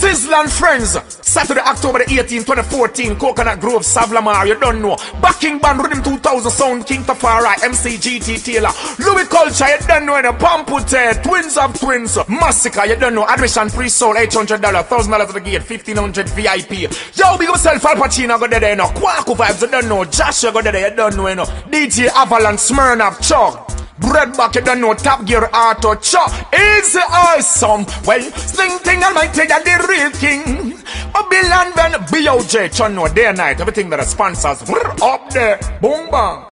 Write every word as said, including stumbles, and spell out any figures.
Sizzla and Friends, Saturday, October the eighteenth, twenty fourteen, Coconut Grove, Savlamar, you don't know. Backing Band, Rhythm two thousand, Sound King Tafari, M C G T Taylor, Louis Culture, you don't know, Pampute, Twins of Twins, Massacre, you don't know, admission pre-sold, eight hundred dollars, one thousand dollars at the gate, fifteen hundred V I P. Yo, big yourself, Al Pacino, go there, you know, Quaco Vibes, you don't know, Joshua, go there, you don't know, you know, D J Avalanche, Smirnoff, Chuck. Breadback, you don't know, Top Gear, Auto, Chuck. Easy, awesome. Well, Sling Thing Almighty, you're the real king. Babylon, then B O J, you know, day and night, everything that are sponsors, up there, boom, bang.